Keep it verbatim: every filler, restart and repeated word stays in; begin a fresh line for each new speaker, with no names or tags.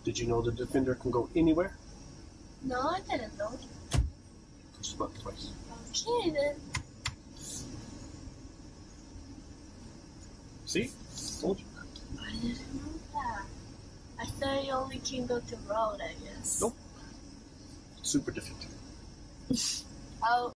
Did you know the Defender can go anywhere?
No, I didn't know.
Push the button twice.
Okay then.
See? Told you.
I didn't know that. I thought you only can go to road, I guess.
Nope. Super Defender.
Oh.